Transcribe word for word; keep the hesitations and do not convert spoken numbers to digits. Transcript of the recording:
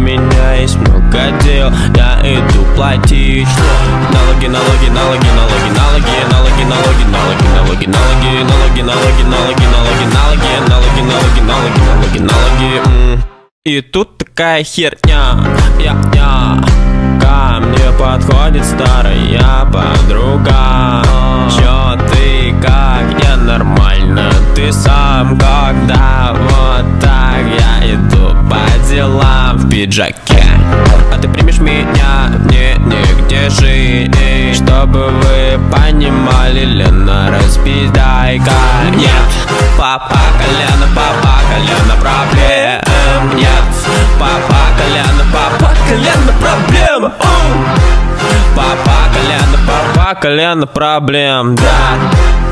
меня есть много дел, я иду платить. Налоги, налоги, налоги, налоги, налоги, налоги, налоги, налоги, налоги, налоги, налоги, налоги, налоги, налоги, налоги, налоги, налоги, налоги, налоги. И тут такая херня, я-я. Ко мне подходит старая подруга. Чё ты, как я нормально, ты сам когда вот так я иду по делам в пиджаке. А ты примешь меня, мне негде жить. Чтобы вы понимали, Лена, распиздайка. Нет, папа колено, папа колено проблем. Нет, папа колено, папа колено проблем. Папа колено, папа колено проблем, да.